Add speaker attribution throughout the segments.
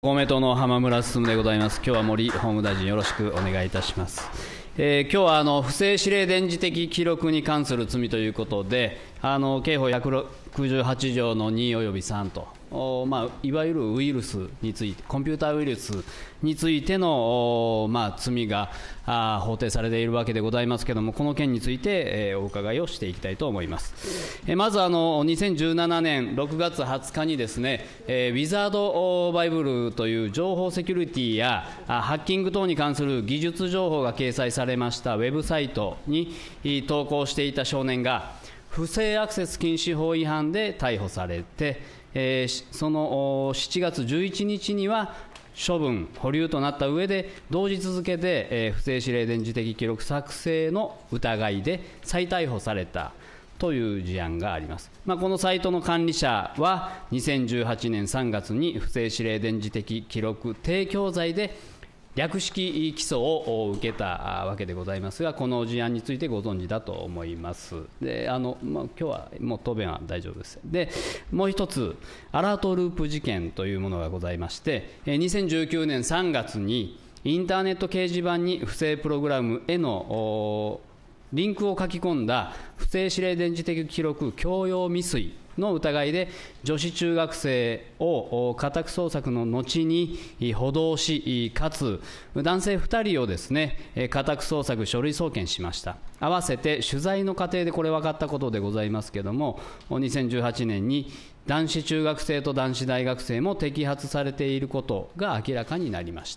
Speaker 1: 公明党の浜村進でございます。今日は森法務大臣よろしくお願いいたします。今日は不正指令電磁的記録に関する罪ということで、刑法168条の2および3と、いわゆるウイルスについて、コンピューターウイルスについての、罪が法定されているわけでございますけれども、この件について、お伺いをしていきたいと思います。まず2017年6月20日にですね、ウィザードバイブルという情報セキュリティやハッキング等に関する技術情報が掲載されましたウェブサイトに投稿していた少年が不正アクセス禁止法違反で逮捕されて、その7月11日には処分、保留となった上で、同日付で、不正指令電磁的記録作成の疑いで再逮捕されたという事案があります。このサイトの管理者は2018年3月に不正指令電磁的記録提供罪で略式起訴を受けたわけでございますが、この事案についてご存知だと思います。で今日はもう答弁は大丈夫です。でもう一つ、アラートループ事件というものがございまして、2019年3月にインターネット掲示板に不正プログラムへのリンクを書き込んだ不正指令電磁的記録強要未遂の疑いで、女子中学生を家宅捜索の後に補導し、かつ男性2人をですね、家宅捜索書類送検しました。合わせて取材の過程でこれ分かったことでございますけれども、2018年に男子中学生と男子大学生も摘発されていることが明らかになりました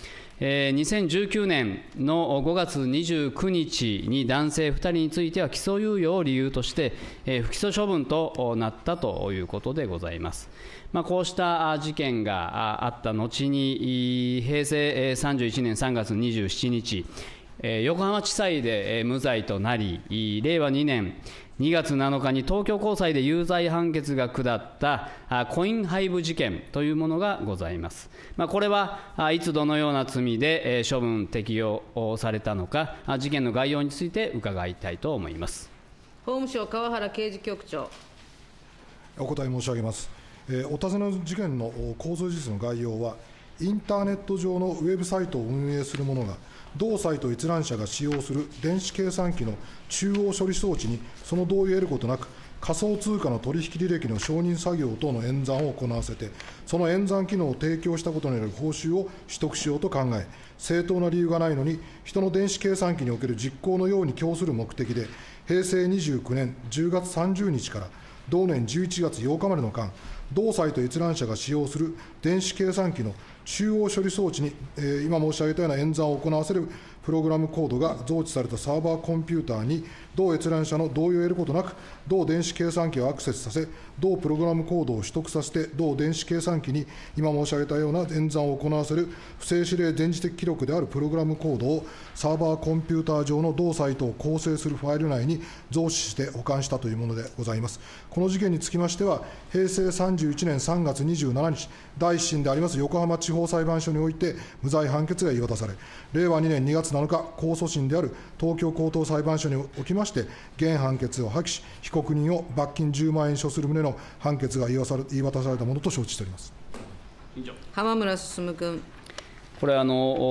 Speaker 1: 。2019年の5月29日に男性2人については起訴猶予を理由として、不起訴処分となったということでございます。こうした事件があった後に、平成31年3月27日、横浜地裁で無罪となり、令和2年2月7日に東京高裁で有罪判決が下ったコインハイブ事件というものがございます。これはいつどのような罪で処分適用されたのか、事件の概要について伺いたいと思います。
Speaker 2: 法務省川原刑事局長。
Speaker 3: お答え申し上げます。お尋ねの事件の構造事実の概要は、インターネット上のウェブサイトを運営する者が同サイト閲覧者が使用する電子計算機の中央処理装置にその同意を得ることなく、仮想通貨の取引履歴の承認作業等の演算を行わせて、その演算機能を提供したことによる報酬を取得しようと考え、正当な理由がないのに、人の電子計算機における実行のように供する目的で、平成29年10月30日から同年11月8日までの間、同サイト閲覧者が使用する電子計算機の中央処理装置に、今申し上げたような演算を行わせるプログラムコードが増置されたサーバーコンピューターに、同閲覧者の同意を得ることなく、同電子計算機をアクセスさせ、同プログラムコードを取得させて、同電子計算機に今申し上げたような演算を行わせる不正指令電磁的記録であるプログラムコードをサーバーコンピューター上の同サイトを構成するファイル内に増資して保管したというものでございます。この事件につきましては、平成31年3月27日、第一審であります横浜地方裁判所において無罪判決が言い渡され、令和2年2月7日、控訴審である東京高等裁判所におきまして、原判決を破棄し、被告人を罰金10万円処する旨の判決が言い渡されたものと承知しております。
Speaker 2: 浜村進君。
Speaker 1: これ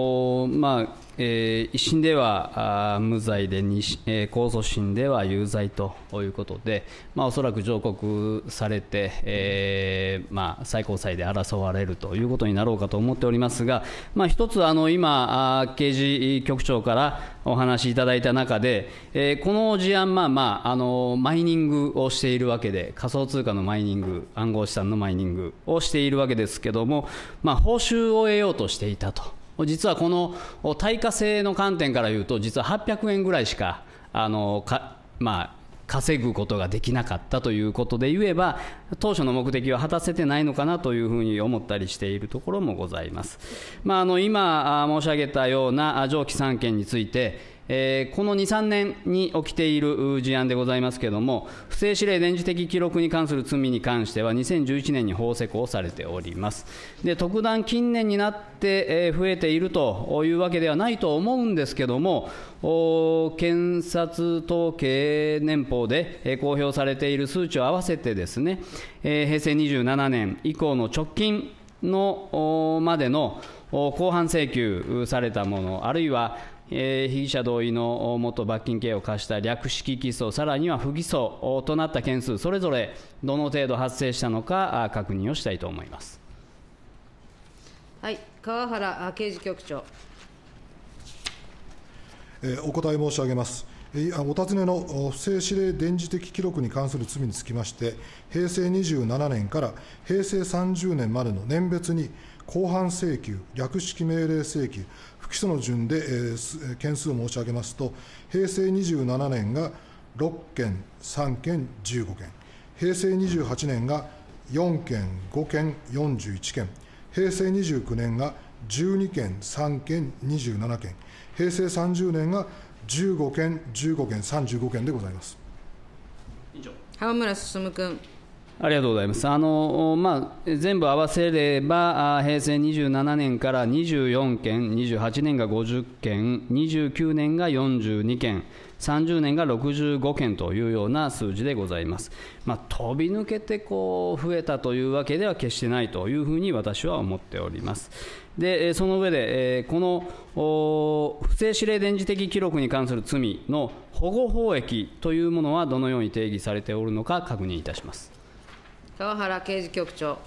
Speaker 1: 一審では無罪で控訴審では有罪ということで、おそらく上告されて、最高裁で争われるということになろうかと思っておりますが、一つ今、刑事局長からお話しいただいた中で、この事案、マイニングをしているわけで、仮想通貨のマイニング、暗号資産のマイニングをしているわけですけれども、報酬を得ようとしていたと。実はこの対価性の観点から言うと、実は800円ぐらいしか稼ぐことができなかったということで言えば、当初の目的は果たせてないのかなというふうに思ったりしているところもございます。今申し上げたような上記3件について、この2、3年に起きている事案でございますけれども、不正指令電磁的記録に関する罪に関しては2011年に法施行されております。で、特段近年になって増えているというわけではないと思うんですけれども、検察統計年報で公表されている数値を合わせてですね、平成27年以降の直近のまでの公判請求されたもの、あるいは被疑者同意のもと罰金刑を課した略式起訴、さらには不起訴となった件数、それぞれどの程度発生したのか確認をしたいと思います。
Speaker 2: はい、川原刑事局長。
Speaker 3: お答え申し上げます。お尋ねの不正指令電磁的記録に関する罪につきまして、平成27年から平成30年までの年別に公判請求、略式命令請求、不起訴の順で件数を申し上げますと、平成27年が6件、3件、15件、平成28年が4件、5件、41件、平成29年が12件、3件、27件、平成30年が15件、15件、35件でございます。
Speaker 2: 浜村進君。
Speaker 1: ありがとうございます。全部合わせれば、平成27年から24件、28年が50件、29年が42件、30年が65件というような数字でございます。飛び抜けて増えたというわけでは決してないというふうに私は思っております。でその上で、この不正指令電磁的記録に関する罪の保護法益というものはどのように定義されておるのか確認いたします。
Speaker 2: 川原刑事局長。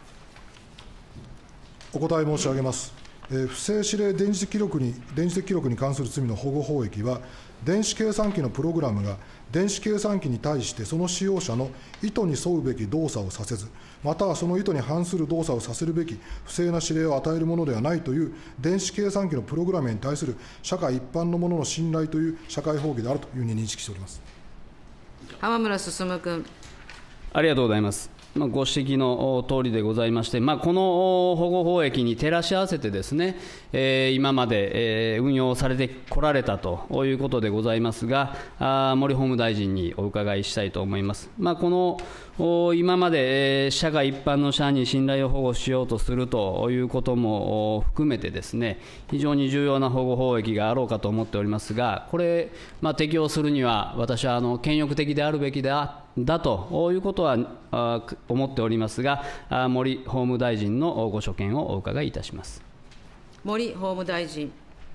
Speaker 3: お答え申し上げます。不正指令電磁的記録に関する罪の保護法益は、電子計算機のプログラムが電子計算機に対してその使用者の意図に沿うべき動作をさせず、またはその意図に反する動作をさせるべき不正な指令を与えるものではないという電子計算機のプログラムに対する社会一般のものの信頼という社会法義であるというふうに認識しております。
Speaker 2: 浜村進君。
Speaker 1: ありがとうございます。ご指摘の通りでございまして、この保護法益に照らし合わせてですね、今まで運用されてこられたということでございますが、森法務大臣にお伺いしたいと思います。この今まで社会一般の者に信頼を保護しようとするということも含めてですね、非常に重要な保護法益があろうかと思っておりますが、これ、適用するには私は権力的であるべきだということは思っておりますが、森法務大臣のご所見をお伺いいたします。
Speaker 2: 森法務大臣。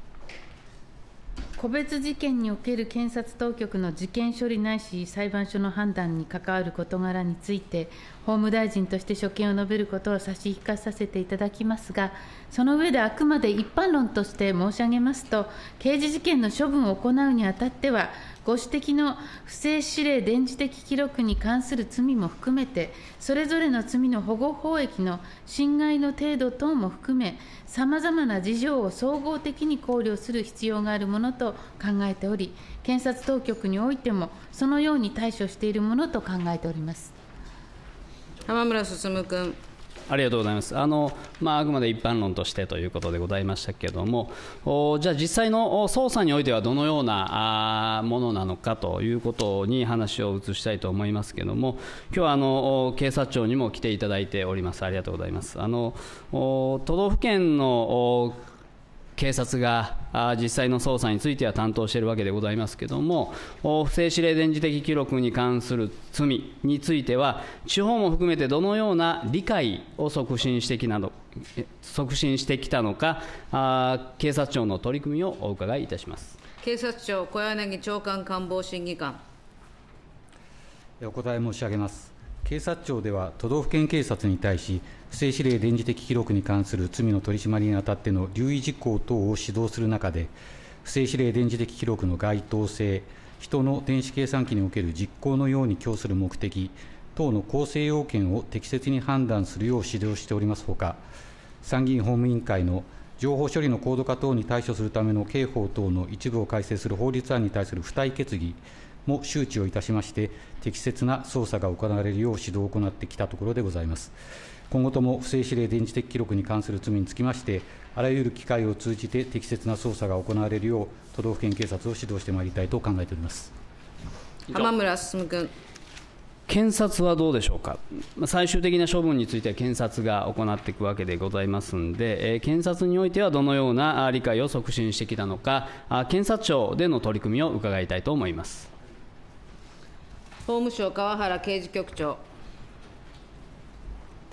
Speaker 4: 個別事件における検察当局の事件処理ないし裁判所の判断に関わる事柄について、法務大臣として所見を述べることを差し控えさせていただきますが、その上であくまで一般論として申し上げますと、刑事事件の処分を行うにあたっては、ご指摘の不正指令電磁的記録に関する罪も含めて、それぞれの罪の保護法益の侵害の程度等も含め、さまざまな事情を総合的に考慮する必要があるものと考えており、検察当局においてもそのように対処しているものと考えております。
Speaker 2: 浜村進君。
Speaker 1: ありがとうございます。あくまで一般論としてということでございましたけれども、じゃあ実際の捜査においてはどのようなものなのかということに話を移したいと思いますけれども、今日は警察庁にも来ていただいております。ありがとうございます。都道府県の警察が実際の捜査については担当しているわけでございますけれども、不正指令電磁的記録に関する罪については、地方も含めてどのような理解を促進してきたのか、警察庁の取り組みをお伺いいたします。
Speaker 2: 警察庁、小柳長官官房審議官。
Speaker 5: お答え申し上げます。警察庁では都道府県警察に対し、不正指令電磁的記録に関する罪の取り締まりにあたっての留意事項等を指導する中で、不正指令電磁的記録の該当性、人の電子計算機における実行のように供する目的等の構成要件を適切に判断するよう指導しておりますほか、参議院法務委員会の情報処理の高度化等に対処するための刑法等の一部を改正する法律案に対する付帯決議も周知をいたしまして、適切な捜査が行われるよう指導を行ってきたところでございます。今後とも不正指令電磁的記録に関する罪につきまして、あらゆる機会を通じて適切な捜査が行われるよう、都道府県警察を指導してまいりたいと考えております。
Speaker 2: 浜村進君。
Speaker 1: 検察はどうでしょうか。最終的な処分については検察が行っていくわけでございますので、検察においてはどのような理解を促進してきたのか、検察庁での取り組みを伺いたいと思います。
Speaker 2: 法務省、川原刑事局長。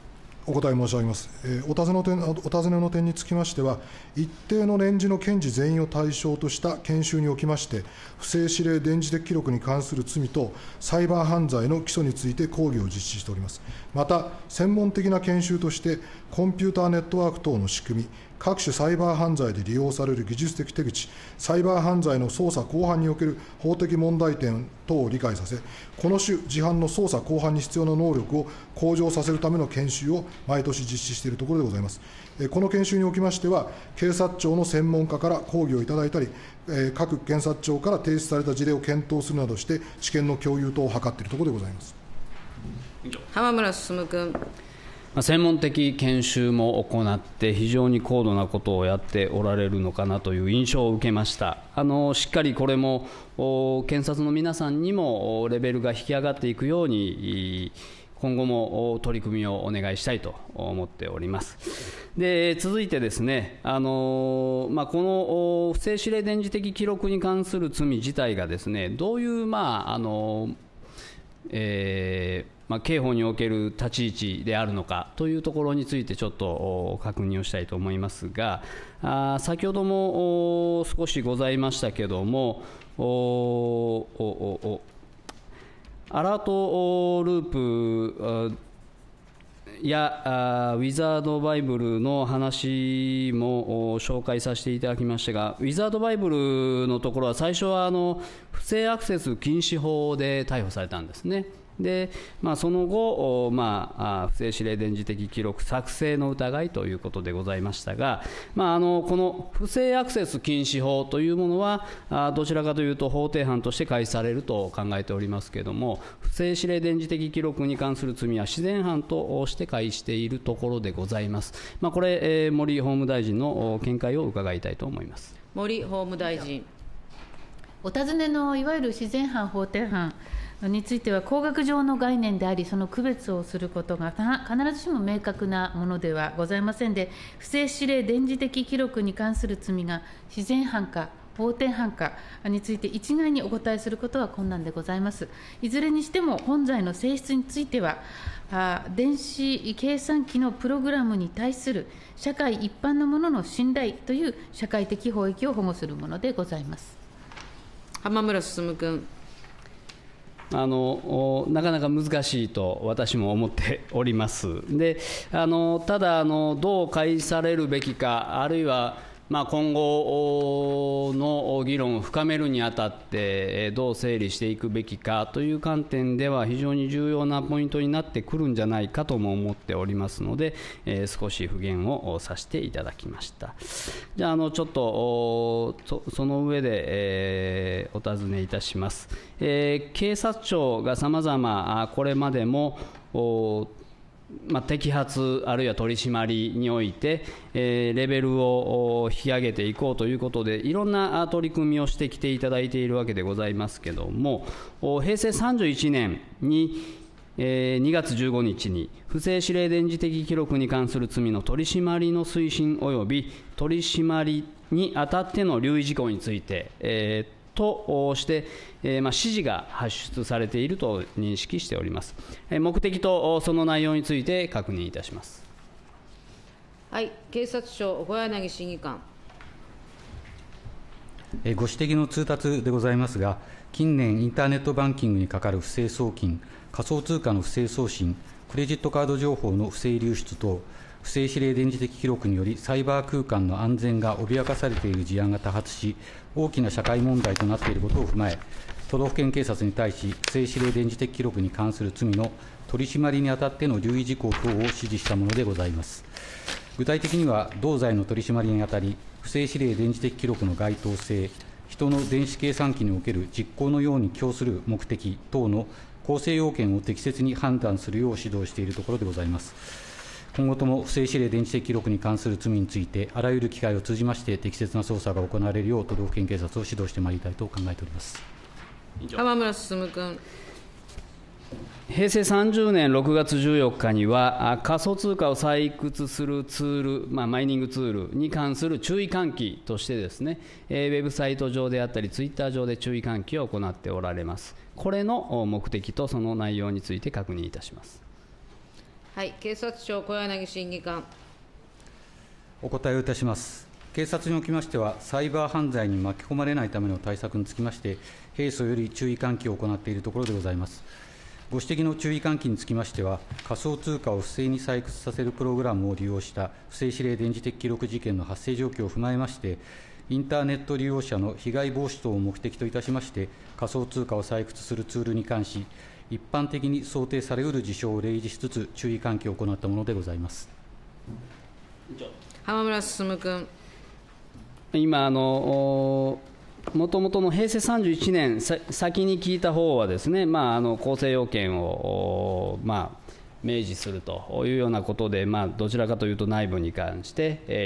Speaker 3: お答え申し上げます。お尋ねの点につきましては、一定の年次の検事全員を対象とした研修におきまして、不正指令電磁的記録に関する罪とサイバー犯罪の基礎について講義を実施しております。また、専門的な研修として、コンピューターネットワーク等の仕組み、各種サイバー犯罪で利用される技術的手口、サイバー犯罪の捜査公判における法的問題点等を理解させ、この種事犯の捜査公判に必要な能力を向上させるための研修を毎年実施しているところでございます。この研修におきましては、警察庁の専門家から講義をいただいたり、各検察庁から提出された事例を検討するなどして、知見の共有等を図っているところでございます。
Speaker 2: 浜村進君。
Speaker 1: 専門的研修も行って、非常に高度なことをやっておられるのかなという印象を受けました。しっかりこれも検察の皆さんにもレベルが引き上がっていくように、今後も取り組みをお願いしたいと思っております。で、続いてですね、この不正指令電磁的記録に関する罪自体がですね、どういう刑法における立ち位置であるのかというところについてちょっと確認をしたいと思いますが、先ほども少しございましたけども、アラートループやウィザードバイブルの話も紹介させていただきましたが、ウィザードバイブルのところは最初は不正アクセス禁止法で逮捕されたんですね。でその後、不正指令電磁的記録作成の疑いということでございましたが、この不正アクセス禁止法というものはどちらかというと法定犯として開始されると考えておりますけれども、不正指令電磁的記録に関する罪は自然犯として開始しているところでございます。これ、森法務大臣の見解を伺いたいと思います。
Speaker 2: 森法務大臣。
Speaker 4: お尋ねのいわゆる自然犯、法定犯については工学上の概念であり、その区別をすることが必ずしも明確なものではございませんで、不正指令電磁的記録に関する罪が自然犯か法定犯かについて一概にお答えすることは困難でございます。いずれにしても本罪の性質については、電子計算機のプログラムに対する社会一般のものの信頼という社会的法益を保護するものでございます。
Speaker 2: 浜村進君。
Speaker 1: なかなか難しいと私も思っております。でただどう開始されるべきか、あるいは今後の議論を深めるにあたってどう整理していくべきかという観点では非常に重要なポイントになってくるんじゃないかとも思っておりますので、少し付言をさせていただきました。じゃあちょっとその上で、お尋ねいたします。警察庁がさまざまこれまでも摘発あるいは取り締まりにおいて、レベルを引き上げていこうということでいろんな取り組みをしてきていただいているわけでございますけれども、平成31年に2月15日に不正指令電磁的記録に関する罪の取り締まりの推進及び取り締まりにあたっての留意事項について、として、指示が発出されていると認識しております。目的とその内容について確認いたします。
Speaker 2: はい、警察庁小柳審議官。
Speaker 5: ご指摘の通達でございますが、近年インターネットバンキングにかかる不正送金、仮想通貨の不正送信、クレジットカード情報の不正流出等、不正指令電磁的記録によりサイバー空間の安全が脅かされている事案が多発し、大きな社会問題となっていることを踏まえ、都道府県警察に対し、不正指令電磁的記録に関する罪の取り締まりにあたっての留意事項等を指示したものでございます。具体的には、同罪の取り締まりにあたり、不正指令電磁的記録の該当性、人の電子計算機における実行のように供する目的等の構成要件を適切に判断するよう指導しているところでございます。今後とも不正指令電磁的記録に関する罪について、あらゆる機会を通じまして適切な捜査が行われるよう、都道府県警察を指導してまいりたいと考えております。
Speaker 2: 浜村進君。
Speaker 1: 平成30年6月14日には、仮想通貨を採掘するツール、マイニングツールに関する注意喚起としてですね、ウェブサイト上であったり、ツイッター上で注意喚起を行っておられます。これの目的とその内容について確認いたします。
Speaker 2: はい、警察庁、小柳審議官。
Speaker 5: お答えをいたします。警察におきましては、サイバー犯罪に巻き込まれないための対策につきまして、平素より注意喚起を行っているところでございます。ご指摘の注意喚起につきましては、仮想通貨を不正に採掘させるプログラムを利用した不正指令電磁的記録事件の発生状況を踏まえまして、インターネット利用者の被害防止等を目的といたしまして、仮想通貨を採掘するツールに関し、一般的に想定されうる事象を例示しつつ、注意喚起を行ったものでございます。
Speaker 2: 浜村進君。
Speaker 1: 今もともとの平成31年、先に聞いた方はですね、構成要件を、明示するというようなことで、どちらかというと内部に関して、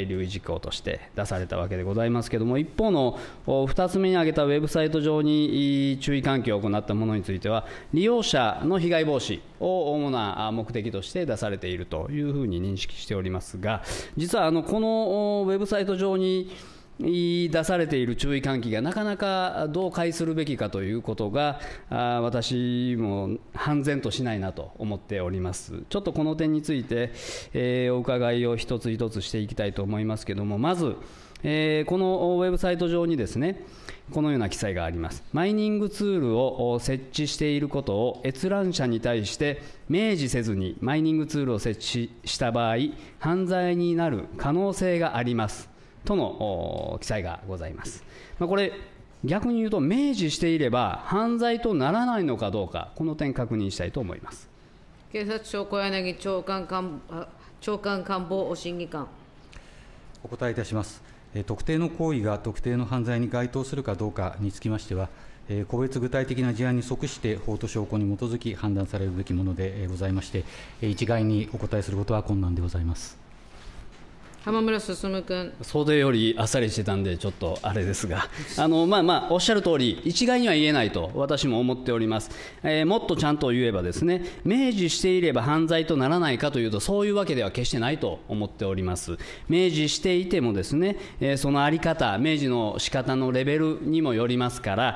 Speaker 1: 留意事項として出されたわけでございますけれども、一方の2つ目に挙げたウェブサイト上に注意喚起を行ったものについては、利用者の被害防止を主な目的として出されているというふうに認識しておりますが、実はこのウェブサイト上に出されている注意喚起がなかなかどう解するべきかということが私も判然としないなと思っております。ちょっとこの点について、お伺いを一つ一つしていきたいと思いますけれども、まず、このウェブサイト上にですね、このような記載があります。マイニングツールを設置していることを閲覧者に対して明示せずにマイニングツールを設置した場合、犯罪になる可能性がありますとの記載がございます。これ逆に言うと、明示していれば犯罪とならないのかどうか、この点確認したいと思います。
Speaker 2: 警察庁、小柳長官官房審議官。
Speaker 5: お答えいたします。特定の行為が特定の犯罪に該当するかどうかにつきましては、個別具体的な事案に即して法と証拠に基づき判断されるべきものでございまして、一概にお答えすることは困難でございます。
Speaker 2: 浜村進君。
Speaker 1: 想定よりあっさりしてたんで、ちょっとあれですが、おっしゃる通り、一概には言えないと私も思っております。もっとちゃんと言えばですね、明示していれば犯罪とならないかというと、そういうわけでは決してないと思っております。明示していてもですね、そのあり方、明示の仕方のレベルにもよりますから、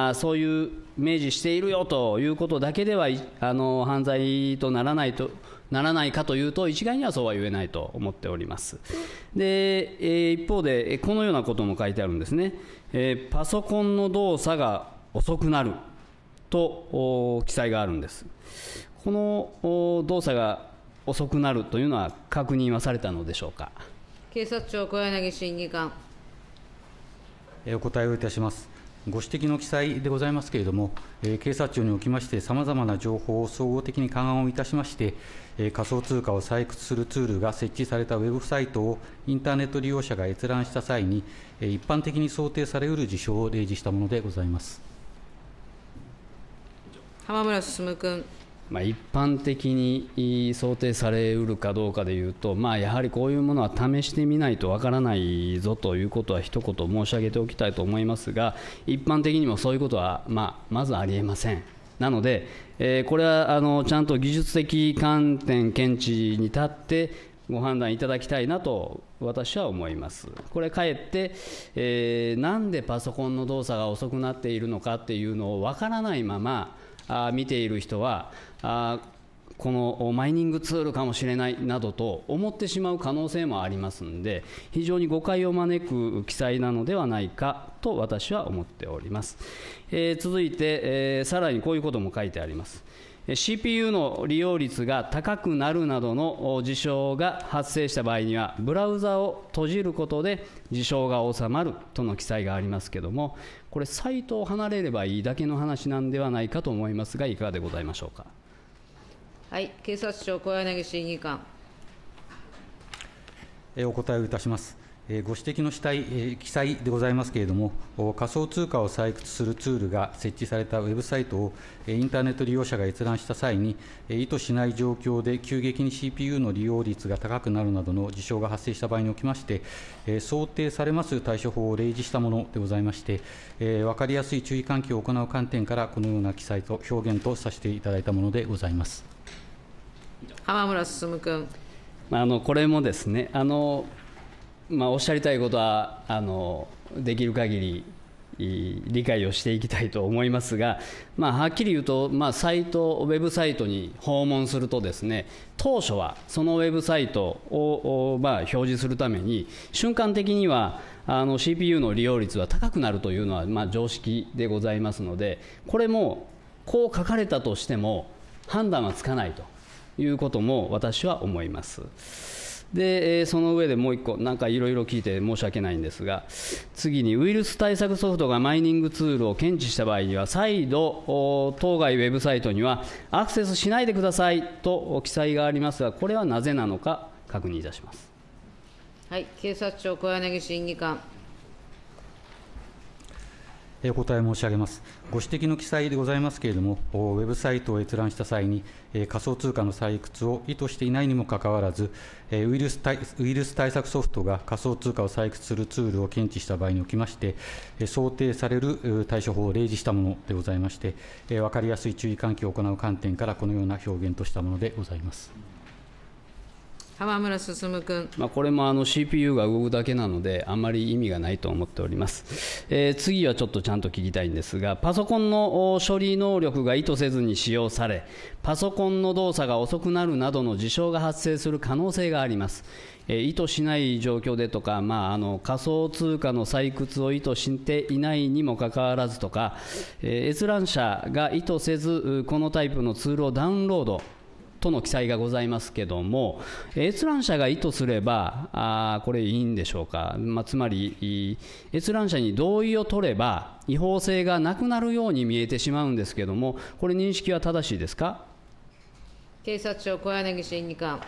Speaker 1: そういう明示しているよということだけでは犯罪とならないかというと、一概にはそうは言えないと思っております。で、一方でこのようなことも書いてあるんですね。パソコンの動作が遅くなると記載があるんです。この動作が遅くなるというのは確認はされたのでしょうか。
Speaker 2: 警察庁、小柳審議官。
Speaker 5: お答えをいたします。ご指摘の記載でございますけれども、警察庁におきまして、さまざまな情報を総合的に勘案をいたしまして、仮想通貨を採掘するツールが設置されたウェブサイトをインターネット利用者が閲覧した際に、一般的に想定されうる事象を例示したものでございます。
Speaker 2: 浜村進君。
Speaker 1: 一般的に想定されうるかどうかでいうと、やはりこういうものは試してみないとわからないぞということは一言申し上げておきたいと思いますが、一般的にもそういうことはまずありえません。なので、これはちゃんと技術的観点見地に立ってご判断いただきたいなと私は思います。これかえって、なんでパソコンの動作が遅くなっているのかっていうのをわからないまま見ている人は、このマイニングツールかもしれないなどと思ってしまう可能性もありますので、非常に誤解を招く記載なのではないかと私は思っております。続いて、さらにこういうことも書いてあります。CPU の利用率が高くなるなどの事象が発生した場合には、ブラウザを閉じることで事象が収まるとの記載がありますけれども、これサイトを離れればいいだけの話なんではないかと思いますが、いかがでございましょうか。
Speaker 2: はい、警察庁、小柳審議官。
Speaker 5: お答えをいたします。ご指摘の記載でございますけれども、仮想通貨を採掘するツールが設置されたウェブサイトをインターネット利用者が閲覧した際に、意図しない状況で急激に CPU の利用率が高くなるなどの事象が発生した場合におきまして、想定されます対処法を例示したものでございまして、分かりやすい注意喚起を行う観点から、このような記載と表現とさせていただいたものでございます。
Speaker 2: 浜村進君。
Speaker 1: これもですね、おっしゃりたいことはできる限り理解をしていきたいと思いますが、はっきり言うと、ウェブサイトに訪問するとですね、当初はそのウェブサイトを表示するために瞬間的にはCPU の利用率は高くなるというのは常識でございますので、これもこう書かれたとしても判断はつかないということも私は思います。でその上でもう一個なんかいろいろ聞いて申し訳ないんですが、次にウイルス対策ソフトがマイニングツールを検知した場合には再度当該ウェブサイトにはアクセスしないでくださいと記載がありますが、これはなぜなのか確認いたします。
Speaker 2: はい、警察庁小柳審議官。
Speaker 5: お答え申し上げます。ご指摘の記載でございますけれども、ウェブサイトを閲覧した際に、仮想通貨の採掘を意図していないにもかかわらず、ウイルス対策ソフトが仮想通貨を採掘するツールを検知した場合におきまして、想定される対処法を例示したものでございまして、分かりやすい注意喚起を行う観点から、このような表現としたものでございます。
Speaker 2: 浜村進君。
Speaker 1: これもCPU が動くだけなのであんまり意味がないと思っております。次はちょっとちゃんと聞きたいんですが、パソコンの処理能力が意図せずに使用され、パソコンの動作が遅くなるなどの事象が発生する可能性があります。意図しない状況でとか、仮想通貨の採掘を意図していないにもかかわらずとか、閲覧者が意図せずこのタイプのツールをダウンロードとの記載がございますけれども、閲覧者が意図すればこれいいんでしょうか。つまり閲覧者に同意を取れば違法性がなくなるように見えてしまうんですけれども、これ認識は正しいですか。
Speaker 2: 警察庁小柳審議官。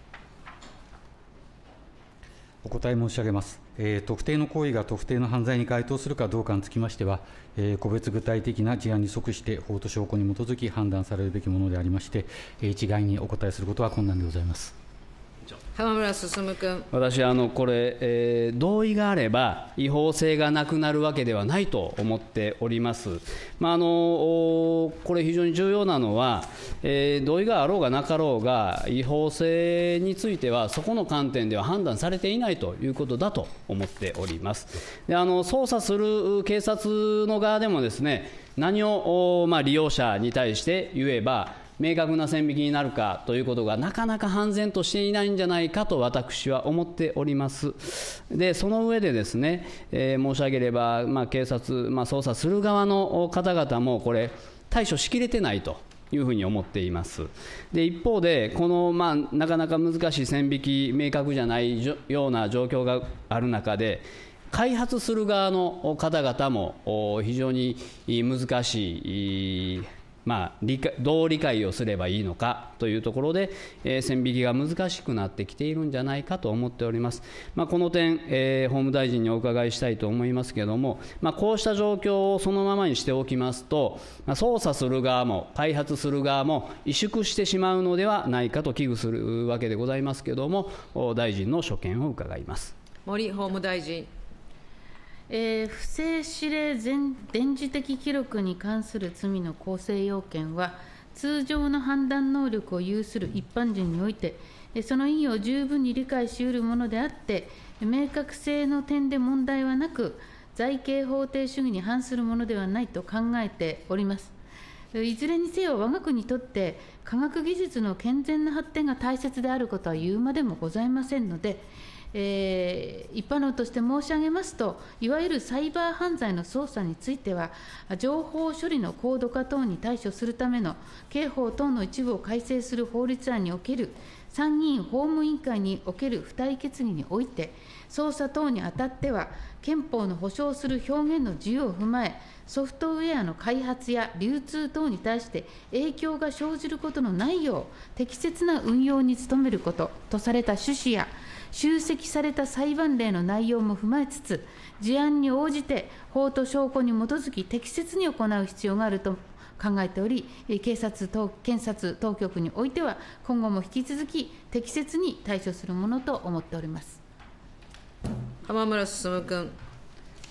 Speaker 5: お答え申し上げます。特定の行為が特定の犯罪に該当するかどうかにつきましては、個別具体的な事案に即して法と証拠に基づき判断されるべきものでありまして、一概にお答えすることは困難でございます。
Speaker 2: 浜村進君。
Speaker 1: 私これ、同意があれば違法性がなくなるわけではないと思っております。これ非常に重要なのは、同意があろうがなかろうが違法性についてはそこの観点では判断されていないということだと思っております。で捜査する警察の側でもですね、何を利用者に対して言えば明確な線引きになるかということがなかなか判然としていないんじゃないかと私は思っております。でその上でですね、申し上げれば、警察、捜査する側の方々もこれ対処しきれてないというふうに思っています。で一方でこの、なかなか難しい線引き明確じゃないような状況がある中で、開発する側の方々も非常に難しいどう理解をすればいいのかというところで、線引きが難しくなってきているんじゃないかと思っております。この点、法務大臣にお伺いしたいと思いますけれども、こうした状況をそのままにしておきますと、捜査する側も開発する側も萎縮してしまうのではないかと危惧するわけでございますけれども、大臣の所見を伺います。
Speaker 2: 森法務大臣。
Speaker 4: 不正指令電磁的記録に関する罪の構成要件は、通常の判断能力を有する一般人において、その意義を十分に理解しうるものであって、明確性の点で問題はなく、罪刑法定主義に反するものではないと考えております。いずれにせよ、我が国にとって科学技術の健全な発展が大切であることは言うまでもございませんので、一般論として申し上げますと、いわゆるサイバー犯罪の捜査については、情報処理の高度化等に対処するための刑法等の一部を改正する法律案における参議院法務委員会における付帯決議において、捜査等にあたっては、憲法の保障する表現の自由を踏まえ、ソフトウェアの開発や流通等に対して影響が生じることのないよう、適切な運用に努めることとされた趣旨や、集積された裁判例の内容も踏まえつつ、事案に応じて法と証拠に基づき適切に行う必要があると考えており、検察当局においては、今後も引き続き適切に対処するものと思っております。
Speaker 2: 浜村進君。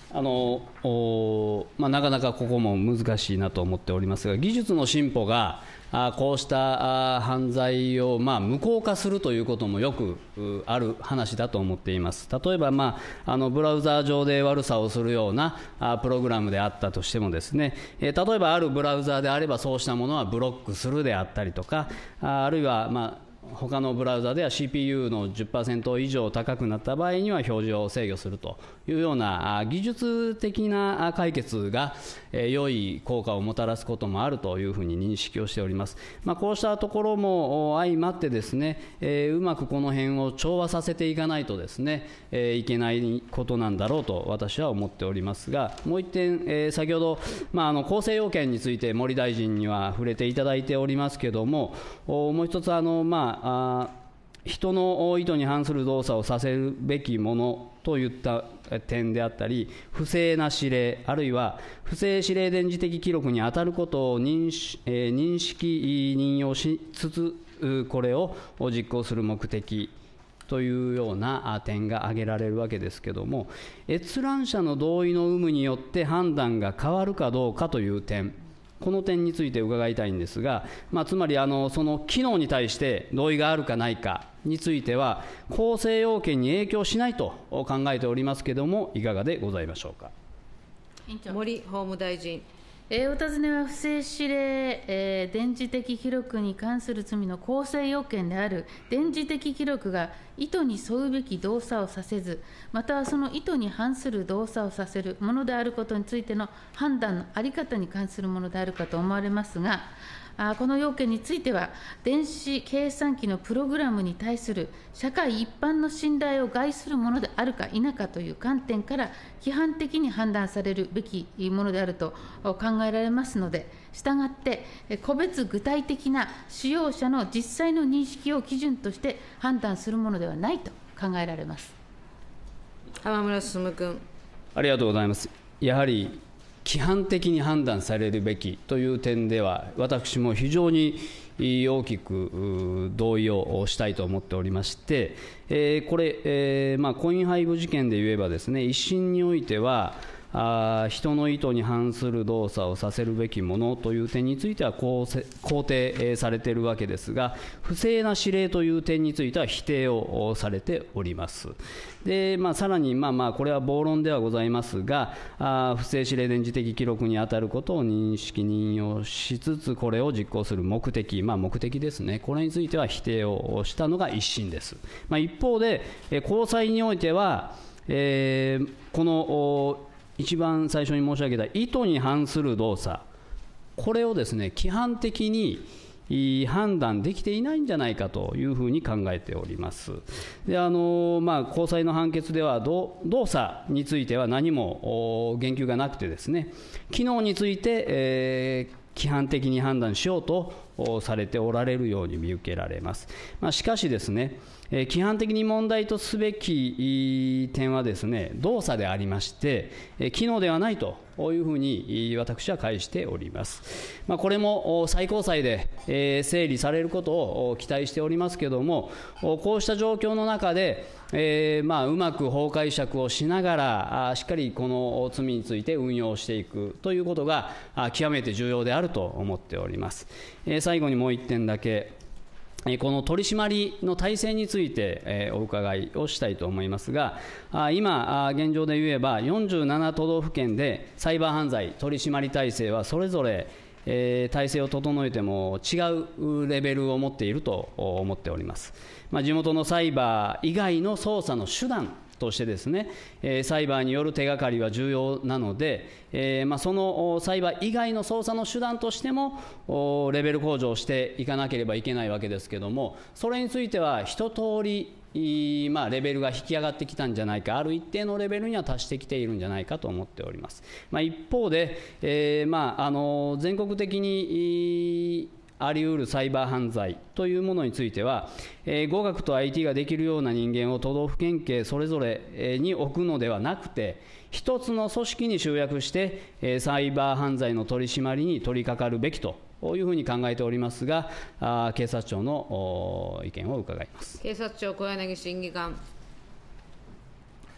Speaker 1: なかなかここも難しいなと思っておりますが、技術の進歩がこうした犯罪を無効化するということもよくある話だと思っています。例えば、ブラウザー上で悪さをするようなプログラムであったとしてもですね、例えばあるブラウザーであればそうしたものはブロックするであったりとか、あるいは他のブラウザでは CPU の 10% 以上高くなった場合には表示を制御するというような技術的な解決が良い効果をもたらすこともあるというふうに認識をしております。こうしたところも相まってですね、うまくこの辺を調和させていかないとですね、いけないことなんだろうと私は思っておりますが、もう一点、先ほど、構成要件について森大臣には触れていただいておりますけれども、もう一つ人の意図に反する動作をさせるべきものといった点であったり、不正な指令、あるいは不正指令電磁的記録に当たることを認識任用しつつ、これを実行する目的というような点が挙げられるわけですけれども、閲覧者の同意の有無によって判断が変わるかどうかという点、この点について伺いたいんですが、つまりその機能に対して同意があるかないかについては構成要件に影響しないと考えておりますけれども、いかがでございましょうか。
Speaker 2: 森法務大臣。
Speaker 4: お尋ねは不正指令、電磁的記録に関する罪の構成要件である電磁的記録が意図に沿うべき動作をさせず、またはその意図に反する動作をさせるものであることについての判断の在り方に関するものであるかと思われますが、この要件については電子計算機のプログラムに対する社会一般の信頼を害するものであるか否かという観点から規範的に判断されるべきものであると考えられますので、したがって個別具体的な使用者の実際の認識を基準として判断するものではないと考えられます。
Speaker 2: 浜村進君。
Speaker 1: ありがとうございます。やはり規範的に判断されるべきという点では、私も非常に大きく同意をしたいと思っておりまして、これ、コインハイブ事件で言えばですね、一審においては人の意図に反する動作をさせるべきものという点については肯定されているわけですが、不正な指令という点については否定をされております。で、さらにこれは暴論ではございますが、不正指令電磁的記録に当たることを認識任用しつつこれを実行する目的、目的ですね、これについては否定をしたのが一審です。一方で高裁においては、この一番最初に申し上げた意図に反する動作、これをですね、規範的に判断できていないんじゃないかというふうに考えております。で、高裁の判決では動作については何も言及がなくてですね、機能について、規範的に判断しようとされておられるように見受けられます。しかしですね、規範的に問題とすべき点はですね、動作でありまして、機能ではないというふうに私は解しております。これも最高裁で整理されることを期待しておりますけれども、こうした状況の中で、うまく法解釈をしながらしっかりこの罪について運用していくということが極めて重要であると思っております。最後にもう1点だけ、この取り締まりの体制についてお伺いをしたいと思いますが、今現状で言えば47都道府県でサイバー犯罪取り締まり体制はそれぞれ体制を整えても違うレベルを持っていると思っております。地元のサイバー以外の捜査の手段としてですね、サイバーによる手がかりは重要なので、そのサイバー以外の捜査の手段としてもレベル向上していかなければいけないわけですけれども、それについては一通りレベルが引き上がってきたんじゃないか、ある一定のレベルには達してきているんじゃないかと思っております。一方で、全国的にあり得るサイバー犯罪というものについては、語学と IT ができるような人間を都道府県警それぞれに置くのではなくて、一つの組織に集約してサイバー犯罪の取り締まりに取り掛かるべきというふうに考えておりますが、警察庁の意見を伺います。
Speaker 2: 警察庁小柳審議官。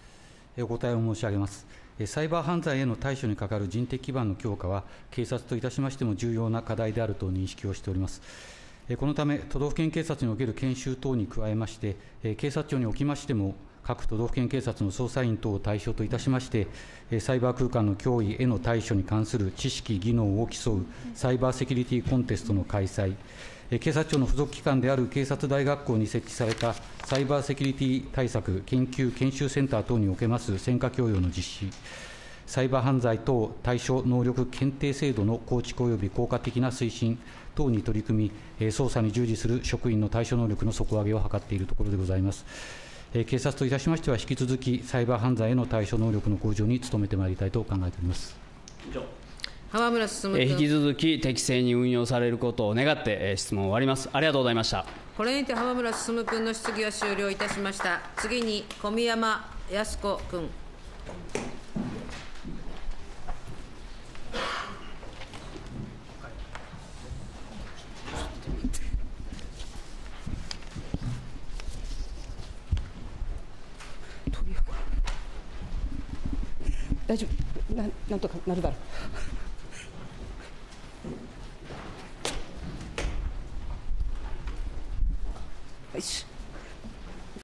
Speaker 5: お答えを申し上げます。サイバー犯罪への対処に係る人的基盤の強化は、警察といたしましても重要な課題であると認識をしております。このため、都道府県警察における研修等に加えまして、警察庁におきましても、各都道府県警察の捜査員等を対象といたしまして、サイバー空間の脅威への対処に関する知識、技能を競うサイバーセキュリティコンテストの開催、警察庁の付属機関である警察大学校に設置されたサイバーセキュリティ対策研究・研修センター等におけます専科教養の実施、サイバー犯罪等対処能力検定制度の構築及び効果的な推進等に取り組み、捜査に従事する職員の対処能力の底上げを図っているところでございます。警察といたしましては、引き続きサイバー犯罪への対処能力の向上に努めてまいりたいと考えております。
Speaker 2: 浜村進君。
Speaker 1: 引き続き適正に運用されることを願って、質問を終わります。ありがとうございました。
Speaker 2: これにて浜村進君の質疑は終了いたしました。次に小宮山靖子君。
Speaker 6: 大丈夫、なんとかなるだろう。